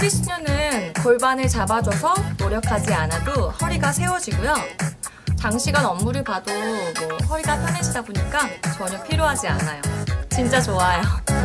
트리스뉴는 골반을 잡아줘서 노력하지 않아도 허리가 세워지고요. 장시간 업무를 봐도 허리가 편해지다 보니까 전혀 필요하지 않아요. 진짜 좋아요.